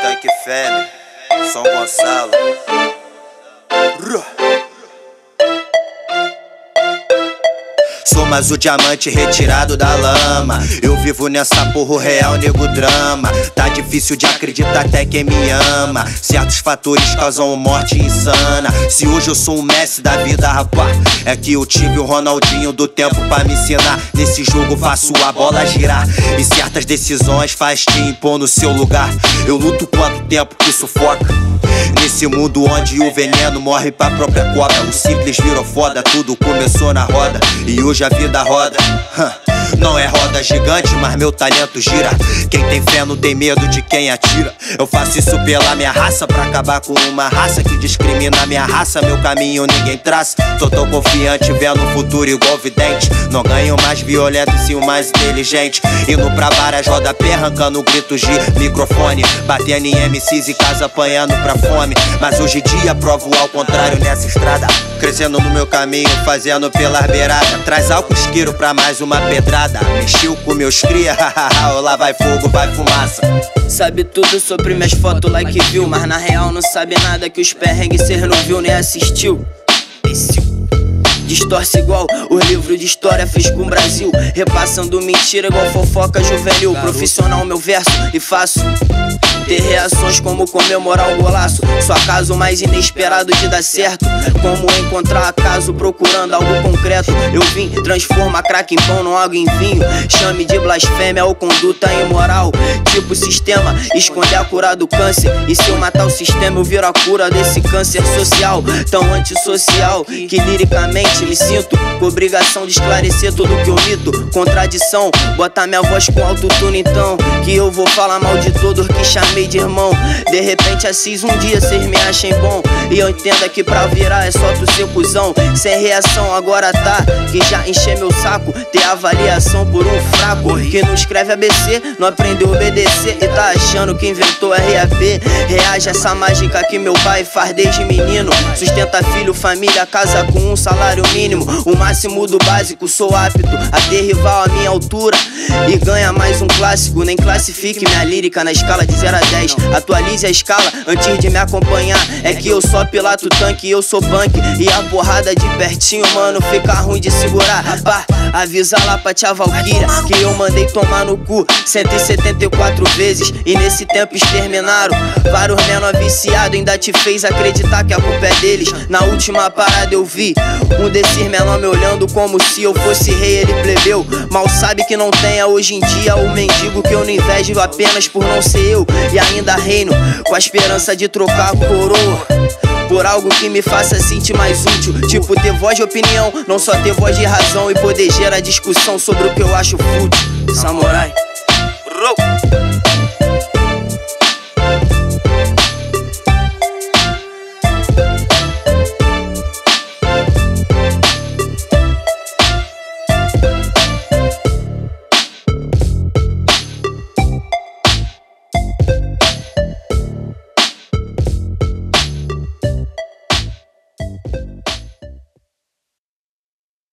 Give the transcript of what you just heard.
Tanque Fêmea, São Gonçalo. Sou mais o diamante retirado da lama. Eu vivo nessa porra real, nego drama. Tá difícil de acreditar até quem me ama. Certos fatores causam morte insana. Se hoje eu sou um Messi da vida, rapá, é que eu tive o Ronaldinho do tempo pra me ensinar. Nesse jogo faço a bola girar, e certas decisões faz te impor no seu lugar. Eu luto contra o tempo que sufoca, nesse mundo onde o veneno morre pra própria cobra. O simples virou foda, tudo começou na roda, e hoje a vida roda. Não é roda gigante, mas meu talento gira. Quem tem fé não tem medo de quem atira. Eu faço isso pela minha raça, pra acabar com uma raça que discrimina a minha raça. Meu caminho ninguém traça. Tô tão confiante, vendo o futuro igual vidente. Não ganho mais violento e sim o mais inteligente. Indo pra várias rodapé, arrancando gritos de microfone, batendo em MCs e casa apanhando pra fome. Mas hoje em dia provo ao contrário nessa estrada, crescendo no meu caminho, fazendo pela beirada. Traz álcool isqueiro pra mais uma pedrada. Mexeu com meus cria, lá vai fogo, vai fumaça. Sabe tudo sobre minhas fotos, like viu, mas na real não sabe nada que os perrengues cês não viu nem assistiu. Distorce igual o livro de história fez com o Brasil, repassando mentira igual fofoca juvenil. Profissional meu verso e faço ter reações como comemorar um golaço. Só acaso mais inesperado de dar certo, como encontrar acaso procurando algo concreto. Eu vim transformar crack em pão, não água em vinho. Chame de blasfêmia ou conduta imoral. Tipo sistema, esconder a cura do câncer. E se eu matar o sistema eu viro a cura desse câncer social tão antissocial, que liricamente me sinto com obrigação de esclarecer tudo que eu mito. Contradição, botar minha voz com autotune então, que eu vou falar mal de todos que chamei de irmão. De repente assis um dia cês me achem bom, e eu entendo que pra virar é só tu ser cuzão. Sem reação agora tá, que já encher meu saco. Ter avaliação por um fraco que não escreve ABC, não aprendeu a obedecer e tá achando que inventou RAP. Reage a essa mágica que meu pai faz desde menino. Sustenta filho, família, casa com um salário mínimo. O máximo do básico, sou apto a ter rival à minha altura e ganha mais um clássico. Nem classifique minha lírica na escala de 0 a 10. Atualize a escala antes de me acompanhar. É que eu só piloto tanque e eu sou punk, e a porrada de pertinho, mano, fica ruim de segurar. Pá, avisa lá pra tia Valkyria que eu mandei tomar no cu 174 vezes, e nesse tempo exterminaram vários menor viciado. Ainda te fez acreditar que a culpa é deles. Na última parada eu vi um desses menor me olhando como se eu fosse rei, ele plebeu. Mal sabe que não tenha hoje em dia o mendigo que eu não invejo apenas por não ser eu. E ainda reino com a esperança de trocar a coroa por algo que me faça sentir mais útil. Tipo ter voz de opinião, não só ter voz de razão, e poder gerar discussão sobre o que eu acho fútil. Samurai.